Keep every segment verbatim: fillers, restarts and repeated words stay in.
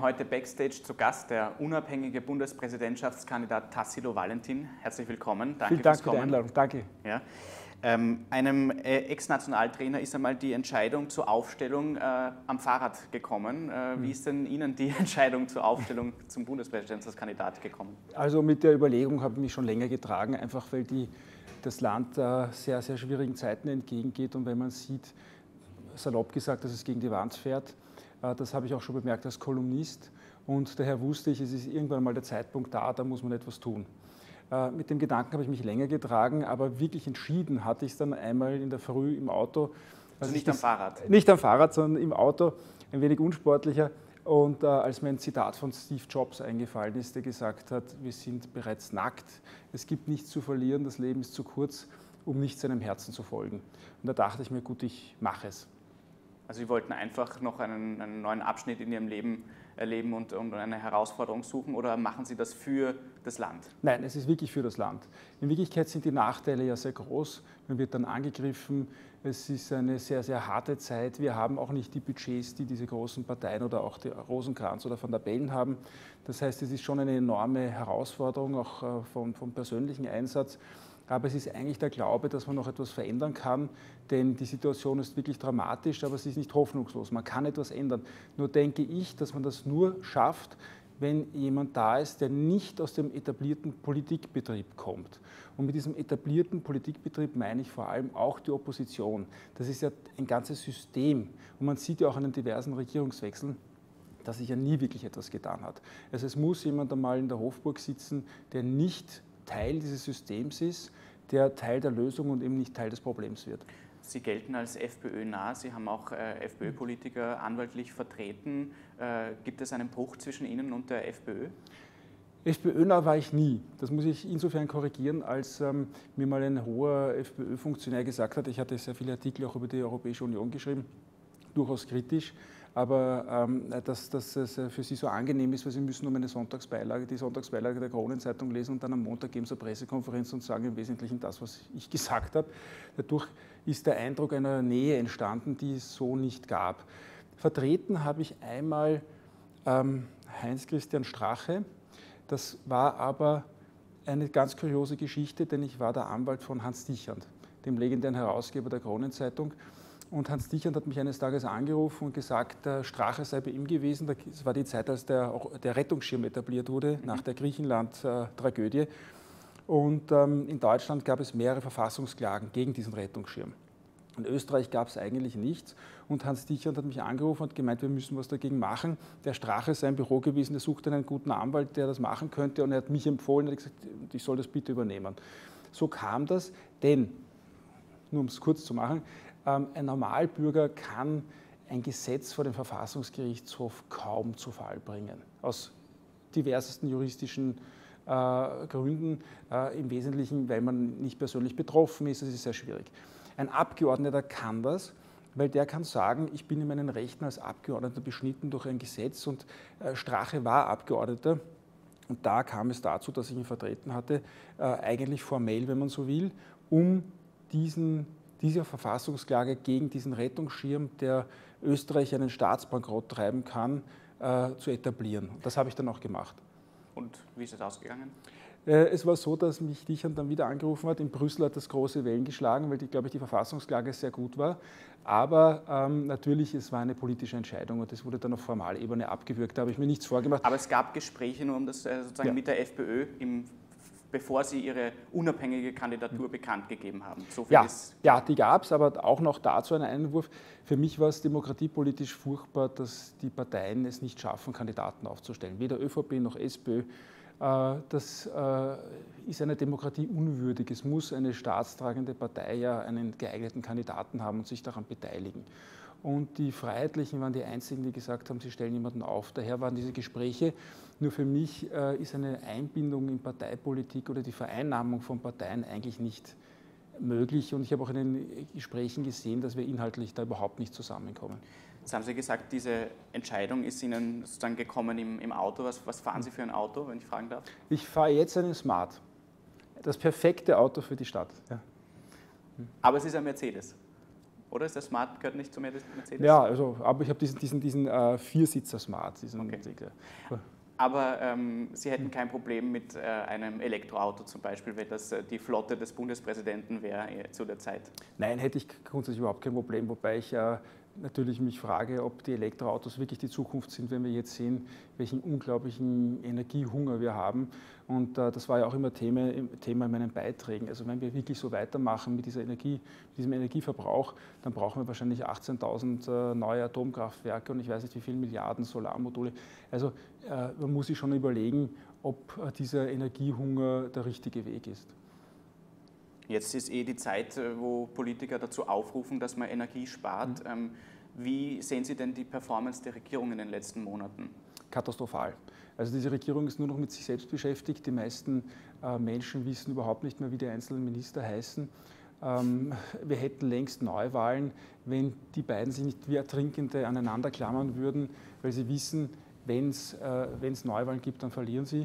heute Backstage zu Gast der unabhängige Bundespräsidentschaftskandidat Tassilo Valentin. Herzlich willkommen. Danke Vielen Dank für die Einladung. Danke. Ja. Ähm, einem äh, Ex-Nationaltrainer ist einmal die Entscheidung zur Aufstellung äh, am Fahrrad gekommen. Äh, wie ist denn Ihnen die Entscheidung zur Aufstellung zum Bundespräsidentschaftskandidat gekommen? Also mit der Überlegung habe ich mich schon länger getragen, einfach weil die, das Land äh, sehr, sehr schwierigen Zeiten entgegengeht und wenn man sieht, salopp gesagt, dass es gegen die Wand fährt. Äh, das habe ich auch schon bemerkt als Kolumnist und daher wusste ich, es ist irgendwann mal der Zeitpunkt da, da muss man etwas tun. Mit dem Gedanken habe ich mich länger getragen, aber wirklich entschieden hatte ich es dann einmal in der Früh im Auto. Also nicht am Fahrrad? Nicht am Fahrrad, sondern im Auto, ein wenig unsportlicher. Und äh, als mir ein Zitat von Steve Jobs eingefallen ist, der gesagt hat, wir sind bereits nackt, es gibt nichts zu verlieren, das Leben ist zu kurz, um nicht seinem Herzen zu folgen. Und da dachte ich mir, gut, ich mache es. Also Sie wollten einfach noch einen, einen neuen Abschnitt in Ihrem Leben erleben und, und eine Herausforderung suchen oder machen Sie das für das Land? Nein, es ist wirklich für das Land. In Wirklichkeit sind die Nachteile ja sehr groß. Man wird dann angegriffen. Es ist eine sehr, sehr harte Zeit. Wir haben auch nicht die Budgets, die diese großen Parteien oder auch die Rosenkranz oder Van der Bellen haben. Das heißt, es ist schon eine enorme Herausforderung, auch vom, vom persönlichen Einsatz. Aber es ist eigentlich der Glaube, dass man noch etwas verändern kann, denn die Situation ist wirklich dramatisch, aber sie ist nicht hoffnungslos. Man kann etwas ändern. Nur denke ich, dass man das nur schafft, wenn jemand da ist, der nicht aus dem etablierten Politikbetrieb kommt. Und mit diesem etablierten Politikbetrieb meine ich vor allem auch die Opposition. Das ist ja ein ganzes System. Und man sieht ja auch an den diversen Regierungswechseln, dass sich ja nie wirklich etwas getan hat. Also es muss jemand einmal in der Hofburg sitzen, der nicht Teil dieses Systems ist, der Teil der Lösung und eben nicht Teil des Problems wird. Sie gelten als FPÖ-nah, Sie haben auch äh, FPÖ-Politiker anwaltlich vertreten. Äh, gibt es einen Bruch zwischen Ihnen und der FPÖ? FPÖ-nah war ich nie. Das muss ich insofern korrigieren, als ähm, mir mal ein hoher FPÖ-Funktionär gesagt hat, ich hatte sehr viele Artikel auch über die Europäische Union geschrieben, durchaus kritisch, aber ähm, dass, dass es für Sie so angenehm ist, weil Sie müssen nur meine Sonntagsbeilage, die Sonntagsbeilage der Kronenzeitung lesen und dann am Montag geben Sie eine Pressekonferenz und sagen im Wesentlichen das, was ich gesagt habe. Dadurch ist der Eindruck einer Nähe entstanden, die es so nicht gab. Vertreten habe ich einmal ähm, Heinz-Christian Strache. Das war aber eine ganz kuriose Geschichte, denn ich war der Anwalt von Hans Dichand, dem legendären Herausgeber der Kronenzeitung. Und Hans Dichand hat mich eines Tages angerufen und gesagt, der Strache sei bei ihm gewesen. Das war die Zeit, als der, der Rettungsschirm etabliert wurde, mhm. nach der Griechenland-Tragödie. Und ähm, in Deutschland gab es mehrere Verfassungsklagen gegen diesen Rettungsschirm. In Österreich gab es eigentlich nichts. Und Hans Dichand hat mich angerufen und gemeint, wir müssen was dagegen machen. Der Strache sei im Büro gewesen, der suchte einen guten Anwalt, der das machen könnte. Und er hat mich empfohlen und hat gesagt, ich soll das bitte übernehmen. So kam das, denn, nur um es kurz zu machen, ein Normalbürger kann ein Gesetz vor dem Verfassungsgerichtshof kaum zu Fall bringen, aus diversesten juristischen äh, Gründen, äh, im Wesentlichen, weil man nicht persönlich betroffen ist, das ist sehr schwierig. Ein Abgeordneter kann das, weil der kann sagen, ich bin in meinen Rechten als Abgeordneter beschnitten durch ein Gesetz und äh, Strache war Abgeordneter. Und da kam es dazu, dass ich ihn vertreten hatte, äh, eigentlich formell, wenn man so will, um diesen diese Verfassungsklage gegen diesen Rettungsschirm, der Österreich einen Staatsbankrott treiben kann, äh, zu etablieren. Das habe ich dann auch gemacht. Und wie ist es ausgegangen? Äh, es war so, dass mich Dichand dann wieder angerufen hat. In Brüssel hat das große Wellen geschlagen, weil, die, glaube ich, die Verfassungsklage sehr gut war. Aber ähm, natürlich, es war eine politische Entscheidung und das wurde dann auf Formalebene abgewürgt. Da habe ich mir nichts vorgemacht. Aber es gab Gespräche, nur um das äh, sozusagen ja. mit der FPÖ im bevor Sie Ihre unabhängige Kandidatur bekannt gegeben haben. So viel ja, ist ja, die gab es, aber auch noch dazu ein Einwurf. Für mich war es demokratiepolitisch furchtbar, dass die Parteien es nicht schaffen, Kandidaten aufzustellen. Weder ÖVP noch SPÖ. Das ist eine Demokratie unwürdig. Es muss eine staatstragende Partei ja einen geeigneten Kandidaten haben und sich daran beteiligen. Und die Freiheitlichen waren die Einzigen, die gesagt haben, sie stellen jemanden auf. Daher waren diese Gespräche. Nur für mich äh, ist eine Einbindung in Parteipolitik oder die Vereinnahmung von Parteien eigentlich nicht möglich. Und ich habe auch in den Gesprächen gesehen, dass wir inhaltlich da überhaupt nicht zusammenkommen. Jetzt haben Sie gesagt, diese Entscheidung ist Ihnen sozusagen gekommen im, im Auto. Was, was fahren Sie für ein Auto, wenn ich fragen darf? Ich fahre jetzt einen Smart. Das perfekte Auto für die Stadt. Ja. Aber es ist ein Mercedes. Oder ist der Smart, gehört nicht zu Mercedes? Ja, also, aber ich habe diesen, diesen, diesen äh, Viersitzer Smart. Diesen, okay. äh, Aber ähm, Sie hätten kein Problem mit äh, einem Elektroauto zum Beispiel, wenn das äh, die Flotte des Bundespräsidenten wäre äh, zu der Zeit? Nein, hätte ich grundsätzlich überhaupt kein Problem, wobei ich äh, natürlich mich frage, ob die Elektroautos wirklich die Zukunft sind, wenn wir jetzt sehen, welchen unglaublichen Energiehunger wir haben. Und äh, das war ja auch immer Thema, Thema in meinen Beiträgen. Also wenn wir wirklich so weitermachen mit, dieser Energie, mit diesem Energieverbrauch, dann brauchen wir wahrscheinlich achtzehntausend äh, neue Atomkraftwerke und ich weiß nicht, wie viele Milliarden Solarmodule. Also äh, man muss sich schon überlegen, ob äh, dieser Energiehunger der richtige Weg ist. Jetzt ist eh die Zeit, wo Politiker dazu aufrufen, dass man Energie spart. Mhm. Wie sehen Sie denn die Performance der Regierung in den letzten Monaten? Katastrophal. Also diese Regierung ist nur noch mit sich selbst beschäftigt. Die meisten äh, Menschen wissen überhaupt nicht mehr, wie die einzelnen Minister heißen. Ähm, wir hätten längst Neuwahlen, wenn die beiden sich nicht wie Ertrinkende aneinander klammern würden, weil sie wissen, wenn es äh, Neuwahlen gibt, dann verlieren sie.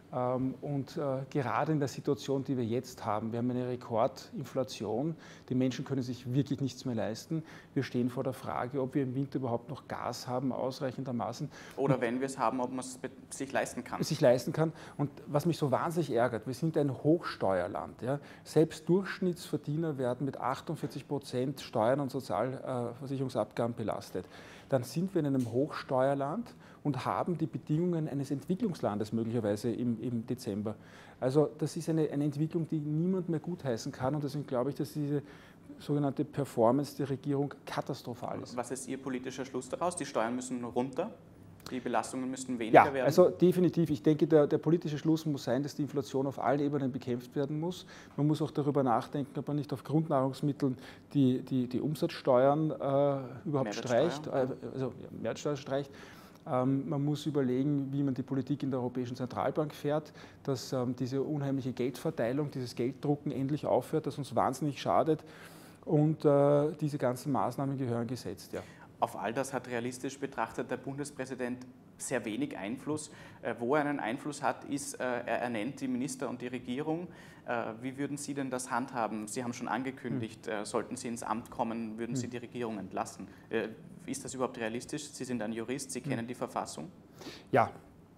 Und äh, gerade in der Situation, die wir jetzt haben, wir haben eine Rekordinflation, die Menschen können sich wirklich nichts mehr leisten. Wir stehen vor der Frage, ob wir im Winter überhaupt noch Gas haben, ausreichendermaßen. Oder wenn wir es haben, ob man es sich leisten kann. Sich leisten kann. Und was mich so wahnsinnig ärgert, wir sind ein Hochsteuerland. Ja? Selbst Durchschnittsverdiener werden mit achtundvierzig Prozent Steuern und Sozialversicherungsabgaben belastet. Dann sind wir in einem Hochsteuerland und haben die Bedingungen eines Entwicklungslandes möglicherweise im, im Dezember. Also das ist eine, eine Entwicklung, die niemand mehr gutheißen kann und deswegen glaube ich, dass diese sogenannte Performance der Regierung katastrophal ist. Was ist Ihr politischer Schluss daraus? Die Steuern müssen runter? Die Belastungen müssten weniger ja, werden? Also definitiv. Ich denke, der, der politische Schluss muss sein, dass die Inflation auf allen Ebenen bekämpft werden muss. Man muss auch darüber nachdenken, ob man nicht auf Grundnahrungsmitteln die, die, die Umsatzsteuern äh, überhaupt streicht, äh, also ja, Mehrwertsteuer streicht. Ähm, man muss überlegen, wie man die Politik in der Europäischen Zentralbank fährt, dass ähm, diese unheimliche Geldverteilung, dieses Gelddrucken endlich aufhört, das uns wahnsinnig schadet. Und äh, diese ganzen Maßnahmen gehören gesetzt. Ja. Auf all das hat realistisch betrachtet der Bundespräsident sehr wenig Einfluss. Wo er einen Einfluss hat, ist, er ernennt die Minister und die Regierung. Wie würden Sie denn das handhaben? Sie haben schon angekündigt, hm. sollten Sie ins Amt kommen, würden hm. Sie die Regierung entlassen. Ist das überhaupt realistisch? Sie sind ein Jurist, Sie kennen hm. die Verfassung. Ja.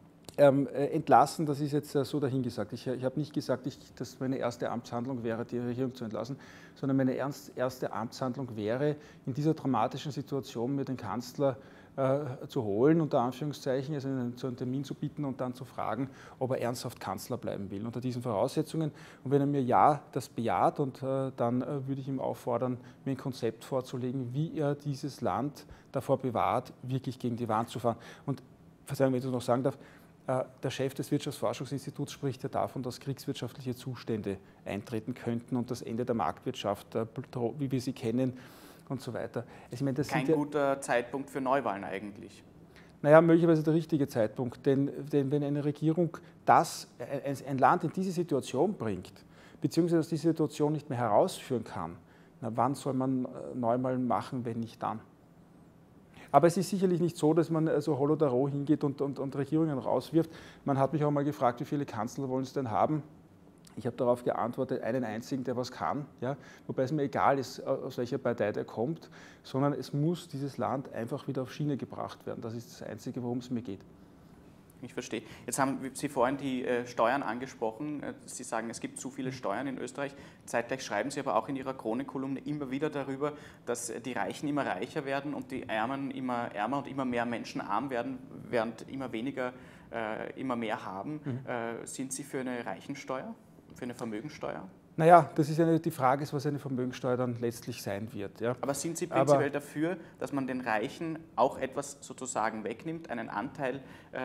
Ähm, äh, entlassen, das ist jetzt äh, so dahingesagt. Ich, ich habe nicht gesagt, ich, dass meine erste Amtshandlung wäre, die Regierung zu entlassen, sondern meine ernst, erste Amtshandlung wäre, in dieser dramatischen Situation mir den Kanzler äh, zu holen, unter Anführungszeichen, also einen, zu einem Termin zu bitten und dann zu fragen, ob er ernsthaft Kanzler bleiben will, unter diesen Voraussetzungen. Und wenn er mir ja das bejaht, und äh, dann äh, würde ich ihm auffordern, mir ein Konzept vorzulegen, wie er dieses Land davor bewahrt, wirklich gegen die Wand zu fahren. Und, Verzeihung, wenn ich das noch sagen darf, der Chef des Wirtschaftsforschungsinstituts spricht ja davon, dass kriegswirtschaftliche Zustände eintreten könnten und das Ende der Marktwirtschaft, wie wir sie kennen und so weiter. Also ich meine, das Kein ja, guter Zeitpunkt für Neuwahlen eigentlich. Naja, möglicherweise der richtige Zeitpunkt, denn, denn wenn eine Regierung das, ein Land in diese Situation bringt, beziehungsweise aus dieser Situation nicht mehr herausführen kann, na, wann soll man Neuwahlen machen, wenn nicht dann? Aber es ist sicherlich nicht so, dass man so holodaro hingeht und, und, und Regierungen rauswirft. Man hat mich auch mal gefragt, wie viele Kanzler wollen es denn haben? Ich habe darauf geantwortet, einen einzigen, der was kann. Ja? Wobei es mir egal ist, aus welcher Partei der kommt, sondern es muss dieses Land einfach wieder auf Schiene gebracht werden. Das ist das Einzige, worum es mir geht. Ich verstehe. Jetzt haben Sie vorhin die äh, Steuern angesprochen. Sie sagen, es gibt zu viele Steuern in Österreich. Zeitgleich schreiben Sie aber auch in Ihrer Chronikkolumne immer wieder darüber, dass die Reichen immer reicher werden und die Ärmeren immer ärmer und immer mehr Menschen arm werden, während immer weniger äh, immer mehr haben. Mhm. Äh, sind Sie für eine Reichensteuer, für eine Vermögensteuer? Naja, das ist ja die Frage, was eine Vermögensteuer dann letztlich sein wird. Ja. Aber sind Sie prinzipiell Aber dafür, dass man den Reichen auch etwas sozusagen wegnimmt, einen Anteil, äh,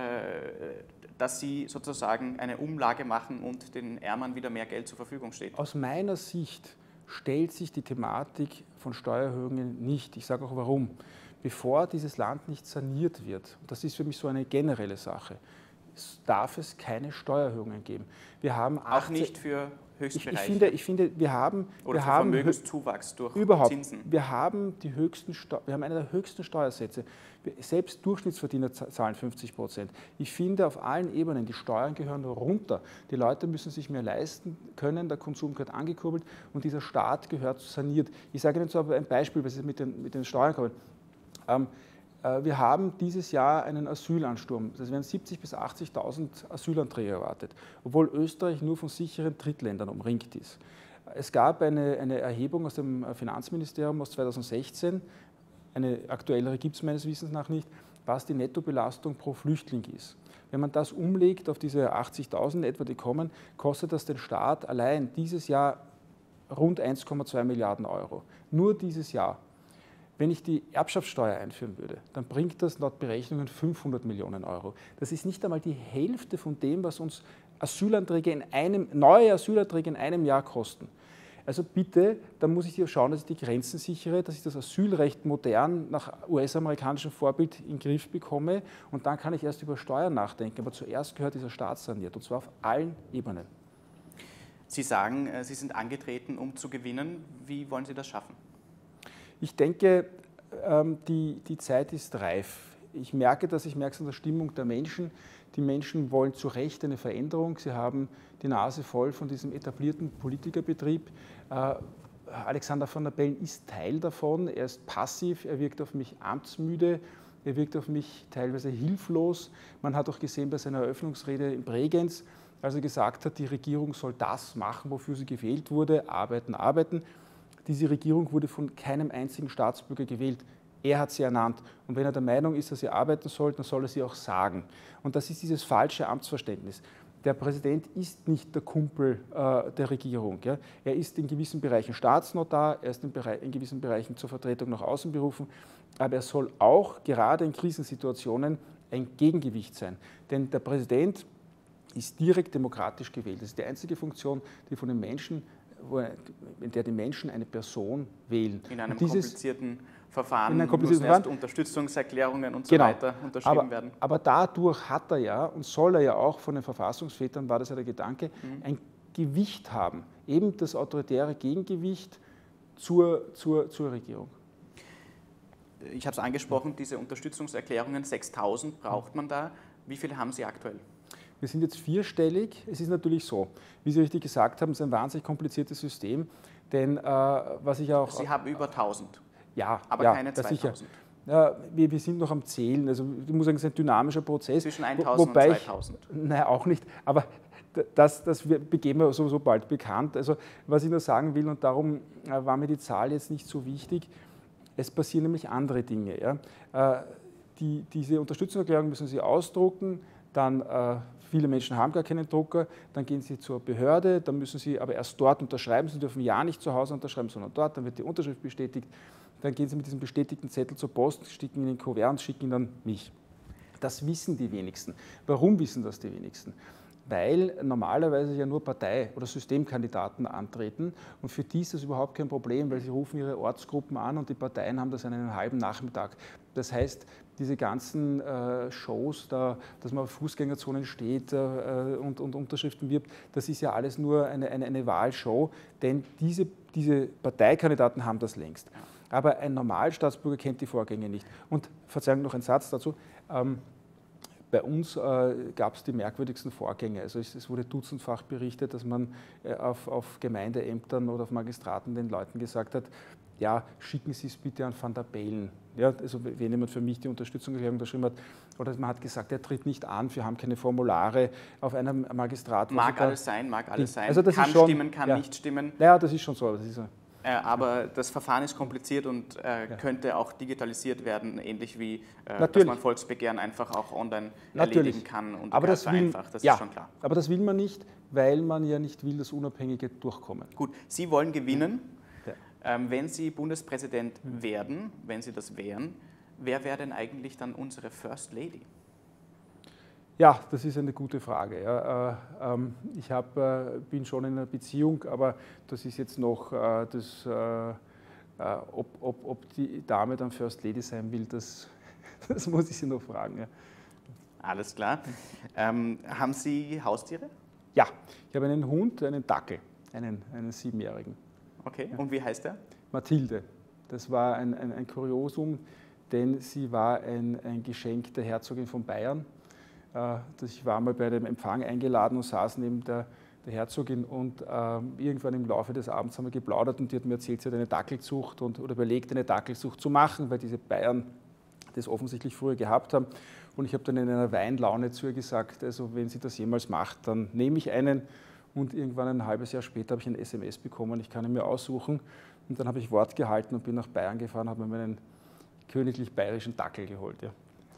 dass sie sozusagen eine Umlage machen und den Ärmern wieder mehr Geld zur Verfügung steht? Aus meiner Sicht stellt sich die Thematik von Steuererhöhungen nicht. Ich sage auch warum. Bevor dieses Land nicht saniert wird, und das ist für mich so eine generelle Sache, darf es keine Steuererhöhungen geben. Wir haben auch nicht für Höchstbereiche? Ich, ich, finde, ich finde, wir haben... Oder wir für haben Vermögenszuwachs durch überhaupt, Zinsen? Wir haben, die höchsten, wir haben eine der höchsten Steuersätze. Selbst Durchschnittsverdiener zahlen fünfzig Prozent. Ich finde, auf allen Ebenen, die Steuern gehören runter. Die Leute müssen sich mehr leisten können, der Konsum gehört angekurbelt und dieser Staat gehört saniert. Ich sage Ihnen so ein Beispiel, was ich mit den, mit den Steuern komme. Ähm, Wir haben dieses Jahr einen Asylansturm. Es werden siebzigtausend bis achtzigtausend Asylanträge erwartet, obwohl Österreich nur von sicheren Drittländern umringt ist. Es gab eine, eine Erhebung aus dem Finanzministerium aus zweitausendsechzehn, eine aktuellere gibt es meines Wissens nach nicht, was die Nettobelastung pro Flüchtling ist. Wenn man das umlegt auf diese achtzigtausend etwa, die kommen, kostet das den Staat allein dieses Jahr rund eins Komma zwei Milliarden Euro. Nur dieses Jahr. Wenn ich die Erbschaftssteuer einführen würde, dann bringt das laut Berechnungen fünfhundert Millionen Euro. Das ist nicht einmal die Hälfte von dem, was uns Asylanträge in einem, neue Asylanträge in einem Jahr kosten. Also bitte, da muss ich hier schauen, dass ich die Grenzen sichere, dass ich das Asylrecht modern nach U S-amerikanischem Vorbild in den Griff bekomme und dann kann ich erst über Steuern nachdenken. Aber zuerst gehört dieser Staat saniert und zwar auf allen Ebenen. Sie sagen, Sie sind angetreten, um zu gewinnen. Wie wollen Sie das schaffen? Ich denke, die, die Zeit ist reif. Ich merke das, ich merke es an der Stimmung der Menschen. Die Menschen wollen zu Recht eine Veränderung. Sie haben die Nase voll von diesem etablierten Politikerbetrieb. Alexander Van der Bellen ist Teil davon. Er ist passiv, er wirkt auf mich amtsmüde, er wirkt auf mich teilweise hilflos. Man hat auch gesehen bei seiner Eröffnungsrede in Bregenz, als er gesagt hat, die Regierung soll das machen, wofür sie gewählt wurde, arbeiten, arbeiten. Diese Regierung wurde von keinem einzigen Staatsbürger gewählt. Er hat sie ernannt. Und wenn er der Meinung ist, dass sie arbeiten soll, dann soll er sie auch sagen. Und das ist dieses falsche Amtsverständnis. Der Präsident ist nicht der Kumpel äh, der Regierung. Ja. Er ist in gewissen Bereichen Staatsnotar, er ist in, Bereich, in gewissen Bereichen zur Vertretung nach außen berufen, aber er soll auch gerade in Krisensituationen ein Gegengewicht sein. Denn der Präsident ist direkt demokratisch gewählt. Das ist die einzige Funktion, die von den Menschen, wo, in der die Menschen eine Person wählen. In einem dieses, komplizierten Verfahren in einem komplizierten müssen erst Verfahren. Unterstützungserklärungen und so Genau. weiter unterschrieben aber, werden. Aber dadurch hat er ja, und soll er ja auch von den Verfassungsvätern, war das ja der Gedanke, mhm. ein Gewicht haben, eben das autoritäre Gegengewicht zur, zur, zur Regierung. Ich habe es angesprochen, diese Unterstützungserklärungen, sechstausend braucht man da. Wie viele haben Sie aktuell? Wir sind jetzt vierstellig. Es ist natürlich so, wie Sie richtig gesagt haben, es ist ein wahnsinnig kompliziertes System, denn äh, was ich auch... Sie haben über tausend, ja, aber ja, keine zweitausend. Ja, wir, wir sind noch am Zählen, also ich muss sagen, es ist ein dynamischer Prozess. Zwischen eintausend wobei und zweitausend? Nein, auch nicht, aber das, das begeben wir sowieso bald bekannt. Also was ich nur sagen will, und darum war mir die Zahl jetzt nicht so wichtig, es passieren nämlich andere Dinge. Ja. Die, diese Unterstützungserklärung müssen Sie ausdrucken, dann äh, viele Menschen haben gar keinen Drucker, dann gehen Sie zur Behörde, dann müssen Sie aber erst dort unterschreiben, Sie dürfen ja nicht zu Hause unterschreiben, sondern dort, dann wird die Unterschrift bestätigt, dann gehen Sie mit diesem bestätigten Zettel zur Post, schicken ihn in den Kuvert und schicken ihn dann mich. Das wissen die wenigsten. Warum wissen das die wenigsten? Weil normalerweise ja nur Partei- oder Systemkandidaten antreten und für die ist das überhaupt kein Problem, weil sie rufen ihre Ortsgruppen an und die Parteien haben das an einem halben Nachmittag. Das heißt, diese ganzen äh, Shows, da, dass man auf Fußgängerzonen steht äh, und, und Unterschriften wirbt, das ist ja alles nur eine, eine, eine Wahlshow, denn diese, diese Parteikandidaten haben das längst. Aber ein Normalstaatsbürger kennt die Vorgänge nicht. Und Verzeihung, noch ein Satz dazu. Ähm, Bei uns äh, gab es die merkwürdigsten Vorgänge. Also es, es wurde dutzendfach berichtet, dass man äh, auf, auf Gemeindeämtern oder auf Magistraten den Leuten gesagt hat, ja, schicken Sie es bitte an Van der Bellen. Ja, also wenn jemand für mich die Unterstützungserklärung unterschrieben hat, oder man hat gesagt, er tritt nicht an, wir haben keine Formulare auf einem Magistrat. Mag alles sein, mag alles sein, also das kann ist schon, stimmen, kann ja, nicht stimmen. Ja, das ist schon so. Das ist so. Äh, aber das Verfahren ist kompliziert und äh, ja. könnte auch digitalisiert werden, ähnlich wie, äh, dass man Volksbegehren einfach auch online Natürlich. erledigen kann und aber das vereinfacht, will, das ja, ist schon klar. Aber das will man nicht, weil man ja nicht will, dass Unabhängige durchkommen. Gut, Sie wollen gewinnen. Ja. Ähm, wenn Sie Bundespräsident mhm. werden, wenn Sie das wären, wer wäre denn eigentlich dann unsere First Lady? Ja, das ist eine gute Frage. Ja, äh, ähm, ich hab, äh, bin schon in einer Beziehung, aber das ist jetzt noch, äh, das, äh, äh, ob, ob, ob die Dame dann First Lady sein will, das, das muss ich Sie noch fragen. Ja. Alles klar. Ähm, haben Sie Haustiere? Ja, ich habe einen Hund, einen Dackel. einen, einen Siebenjährigen. Okay, ja. Und wie heißt er? Mathilde. Das war ein, ein, ein Kuriosum, denn sie war ein, ein Geschenk der Herzogin von Bayern. Ich war mal bei dem Empfang eingeladen und saß neben der, der Herzogin und äh, irgendwann im Laufe des Abends haben wir geplaudert und die hat mir erzählt, sie hat eine Dackelzucht und, oder überlegt, eine Dackelzucht zu machen, weil diese Bayern das offensichtlich früher gehabt haben. Und ich habe dann in einer Weinlaune zu ihr gesagt, also wenn sie das jemals macht, dann nehme ich einen. Und irgendwann ein halbes Jahr später habe ich ein S M S bekommen, ich kann ihn mir aussuchen. Und dann habe ich Wort gehalten und bin nach Bayern gefahren, habe mir meinen königlich bayerischen Dackel geholt. Ja.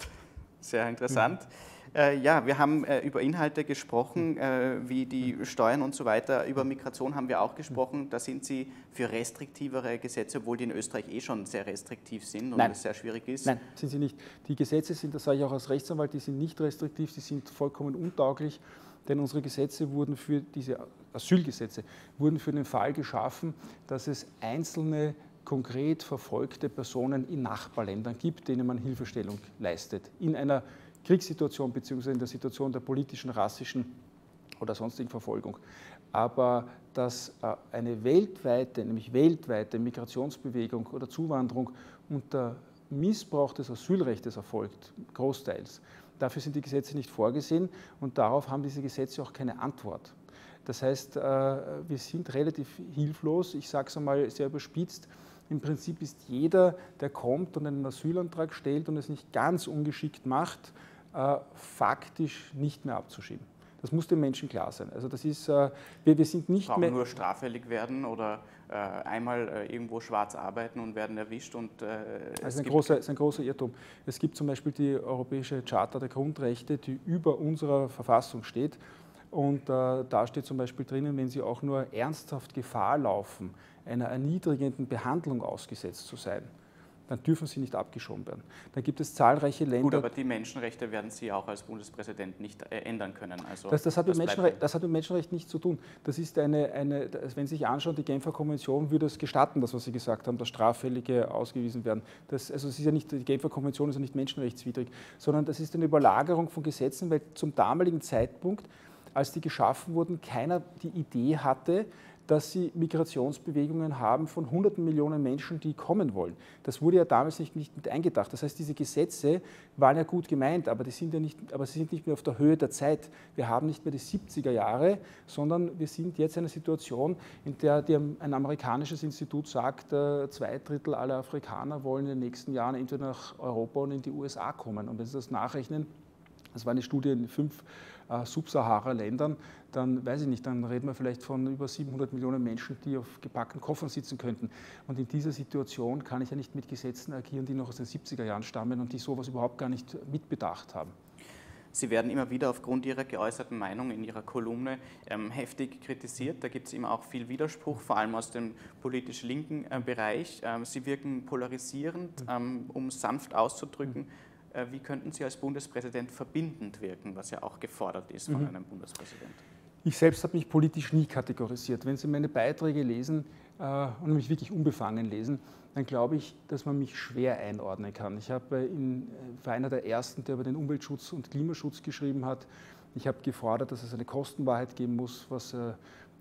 Sehr interessant. Mhm. Äh, ja, wir haben äh, über Inhalte gesprochen, äh, wie die Steuern und so weiter. Über Migration haben wir auch gesprochen. Da sind Sie für restriktivere Gesetze, obwohl die in Österreich eh schon sehr restriktiv sind und Nein. es sehr schwierig ist. Nein, sind sie nicht. Die Gesetze sind, das sage ich auch als Rechtsanwalt, die sind nicht restriktiv, sie sind vollkommen untauglich, denn unsere Gesetze wurden für diese Asylgesetze wurden für den Fall geschaffen, dass es einzelne konkret verfolgte Personen in Nachbarländern gibt, denen man Hilfestellung leistet. In einer Kriegssituation bzw. in der Situation der politischen, rassischen oder sonstigen Verfolgung. Aber dass eine weltweite, nämlich weltweite Migrationsbewegung oder Zuwanderung unter Missbrauch des Asylrechts erfolgt, großteils, dafür sind die Gesetze nicht vorgesehen und darauf haben diese Gesetze auch keine Antwort. Das heißt, wir sind relativ hilflos, ich sage es einmal sehr überspitzt. Im Prinzip ist jeder, der kommt und einen Asylantrag stellt und es nicht ganz ungeschickt macht, äh, faktisch nicht mehr abzuschieben. Das muss den Menschen klar sein. Also das ist, äh, wir, wir sind nicht Brauchen mehr nur straffällig werden oder äh, einmal äh, irgendwo schwarz arbeiten und werden erwischt. Und, äh, das ist ein, großer, ist ein großer Irrtum. Es gibt zum Beispiel die Europäische Charta der Grundrechte, die über unserer Verfassung steht. Und äh, da steht zum Beispiel drinnen, wenn Sie auch nur ernsthaft Gefahr laufen, einer erniedrigenden Behandlung ausgesetzt zu sein, dann dürfen sie nicht abgeschoben werden. Da gibt es zahlreiche Länder. Gut, aber die Menschenrechte werden Sie auch als Bundespräsident nicht ändern können. Also das, das, hat das, Menschenrecht, das hat mit Menschenrechten nichts zu tun. Das ist eine, eine, wenn Sie sich anschauen, die Genfer Konvention würde es gestatten, das, was Sie gesagt haben, dass Straffällige ausgewiesen werden. Das, also es ist ja nicht, die Genfer Konvention ist ja nicht menschenrechtswidrig, sondern das ist eine Überlagerung von Gesetzen, weil zum damaligen Zeitpunkt, als die geschaffen wurden, keiner die Idee hatte, dass sie Migrationsbewegungen haben von hunderten Millionen Menschen, die kommen wollen. Das wurde ja damals nicht, nicht mit eingedacht. Das heißt, diese Gesetze waren ja gut gemeint, aber, die sind ja nicht, aber sie sind nicht mehr auf der Höhe der Zeit. Wir haben nicht mehr die siebziger Jahre, sondern wir sind jetzt in einer Situation, in der die, ein amerikanisches Institut sagt, äh, zwei Drittel aller Afrikaner wollen in den nächsten Jahren entweder nach Europa oder in die U S A kommen. Und wenn Sie das nachrechnen, das war eine Studie in fünf äh, Subsahara-Ländern, dann weiß ich nicht, dann reden wir vielleicht von über siebenhundert Millionen Menschen, die auf gepackten Koffern sitzen könnten. Und in dieser Situation kann ich ja nicht mit Gesetzen agieren, die noch aus den siebziger Jahren stammen und die sowas überhaupt gar nicht mitbedacht haben. Sie werden immer wieder aufgrund Ihrer geäußerten Meinung in Ihrer Kolumne ähm, heftig kritisiert. Da gibt es immer auch viel Widerspruch, vor allem aus dem politisch linken äh, Bereich. Ähm, Sie wirken polarisierend, ähm, um es sanft auszudrücken. Äh, wie könnten Sie als Bundespräsident verbindend wirken, was ja auch gefordert ist von mhm. einem Bundespräsident? Ich selbst habe mich politisch nie kategorisiert. Wenn Sie meine Beiträge lesen äh, und mich wirklich unbefangen lesen, dann glaube ich, dass man mich schwer einordnen kann. Ich habe in, war einer der Ersten, der über den Umweltschutz und Klimaschutz geschrieben hat. Ich habe gefordert, dass es eine Kostenwahrheit geben muss, was äh,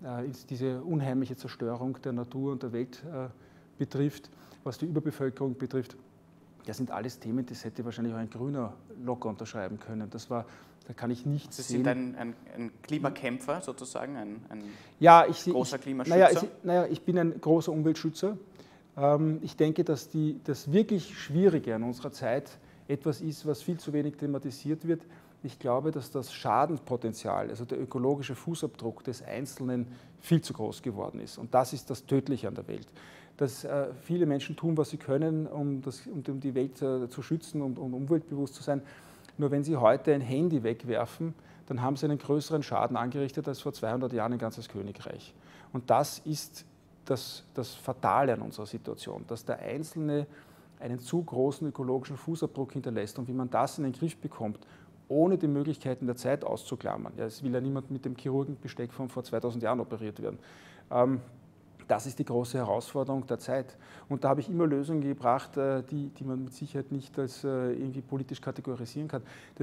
diese unheimliche Zerstörung der Natur und der Welt äh, betrifft, was die Überbevölkerung betrifft. Das sind alles Themen, das hätte wahrscheinlich auch ein Grüner locker unterschreiben können. Das war, da kann ich nicht Sie sehen. sind ein, ein, ein Klimakämpfer sozusagen, ein, ein ja, ich, großer ich, Klimaschützer? Naja ich, naja, ich bin ein großer Umweltschützer. Ähm, ich denke, dass die, das wirklich Schwierige an unserer Zeit etwas ist, was viel zu wenig thematisiert wird. Ich glaube, dass das Schadenpotenzial, also der ökologische Fußabdruck des Einzelnen viel zu groß geworden ist. Und das ist das Tödliche an der Welt. Dass äh, viele Menschen tun, was sie können, um, das, um die Welt äh, zu schützen und um umweltbewusst zu sein. Nur wenn Sie heute ein Handy wegwerfen, dann haben Sie einen größeren Schaden angerichtet als vor zweihundert Jahren ein ganzes Königreich. Und das ist das, das Fatale an unserer Situation, dass der Einzelne einen zu großen ökologischen Fußabdruck hinterlässt. Und wie man das in den Griff bekommt, ohne die Möglichkeiten der Zeit auszuklammern. Ja, es will ja niemand mit dem Chirurgenbesteck von vor zweitausend Jahren operiert werden. Ähm, Das ist die große Herausforderung der Zeit. Und da habe ich immer Lösungen gebracht, die, die man mit Sicherheit nicht als irgendwie politisch kategorisieren kann. Deswegen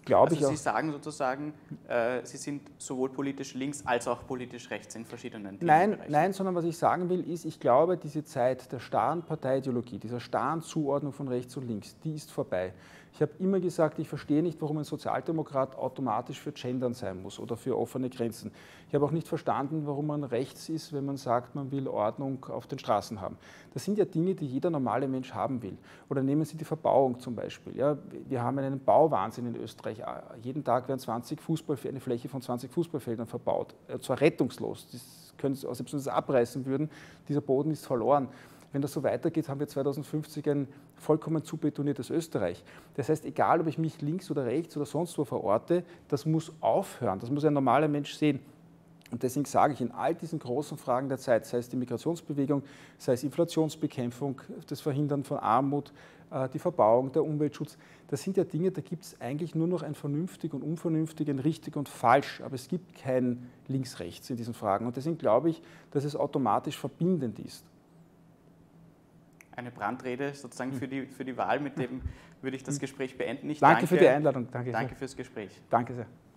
glaube also ich auch. Sie sagen sozusagen, äh, Sie sind sowohl politisch links als auch politisch rechts in verschiedenen Nein, Themenbereichen. nein, sondern was ich sagen will, ist, ich glaube, diese Zeit der starren Parteiideologie, dieser starren Zuordnung von rechts und links, die ist vorbei. Ich habe immer gesagt, ich verstehe nicht, warum ein Sozialdemokrat automatisch für Gendern sein muss oder für offene Grenzen. Ich habe auch nicht verstanden, warum man rechts ist, wenn man sagt, man will Ordnung auf den Straßen haben. Das sind ja Dinge, die jeder normale Mensch haben will. Oder nehmen Sie die Verbauung zum Beispiel. Ja, wir haben einen Bauwahnsinn in Österreich. Jeden Tag werden zwanzig Fußball, eine Fläche von zwanzig Fußballfeldern verbaut. Und zwar rettungslos. Das können Sie, selbst wenn Sie das abreißen würden, dieser Boden ist verloren. Wenn das so weitergeht, haben wir zweitausendfünfzig ein vollkommen zubetoniertes Österreich. Das heißt, egal, ob ich mich links oder rechts oder sonst wo verorte, das muss aufhören. Das muss ein normaler Mensch sehen. Und deswegen sage ich, in all diesen großen Fragen der Zeit, sei es die Migrationsbewegung, sei es Inflationsbekämpfung, das Verhindern von Armut, die Verbauung, der Umweltschutz, das sind ja Dinge, da gibt es eigentlich nur noch ein vernünftig und unvernünftig, ein richtig und falsch, aber es gibt kein links-rechts in diesen Fragen. Und deswegen glaube ich, dass es automatisch verbindend ist. Eine Brandrede sozusagen für die, für die Wahl, mit dem würde ich das Gespräch beenden. Ich danke, danke für die Einladung. Danke, danke fürs Gespräch. Danke sehr.